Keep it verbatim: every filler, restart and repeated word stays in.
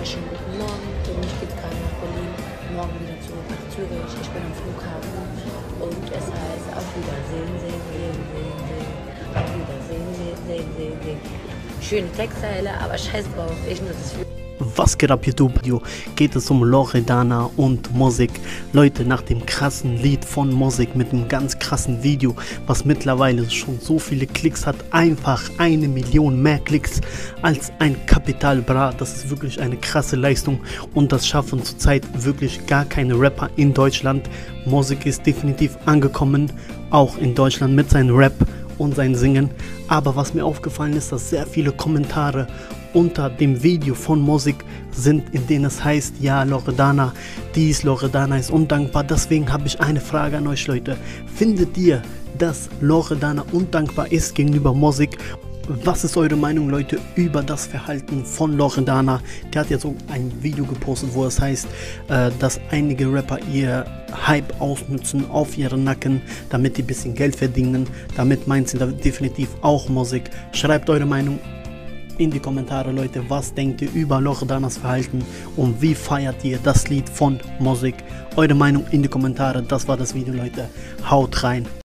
wunderschönen guten Morgen. Für mich geht es gerade nach Berlin, morgen wieder zurück nach Zürich. Ich bin am Flughafen und es heißt auf Wiedersehen, sehen, sehen, sehen, sehen. Auf Wiedersehen, sehen, sehen, sehen, sehen. Schöne Textteile, aber scheiß drauf, ich nutze es für. Was geht ab, YouTube? Geht es um Loredana und Musik. Leute, nach dem krassen Lied von Musik mit einem ganz krassen Video, was mittlerweile schon so viele Klicks hat, einfach eine Million mehr Klicks als ein Capital Bra. Das ist wirklich eine krasse Leistung und das schaffen zurzeit wirklich gar keine Rapper in Deutschland. Musik ist definitiv angekommen, auch in Deutschland mit seinem Rap und sein Singen. Aber was mir aufgefallen ist, dass sehr viele Kommentare unter dem Video von Musik sind, in denen es heißt, ja, Loredana dies, Loredana ist undankbar. Deswegen habe ich eine Frage an euch, Leute. Findet ihr, dass Loredana undankbar ist gegenüber Musik? Was ist eure Meinung, Leute, über das Verhalten von Loredana? Der hat jetzt so ein Video gepostet, wo es heißt, äh, dass einige Rapper ihr Hype ausnutzen auf ihren Nacken, damit die ein bisschen Geld verdienen. Damit meint sie definitiv auch Musik. Schreibt eure Meinung in die Kommentare, Leute. Was denkt ihr über Loredanas Verhalten und wie feiert ihr das Lied von Musik? Eure Meinung in die Kommentare. Das war das Video, Leute. Haut rein.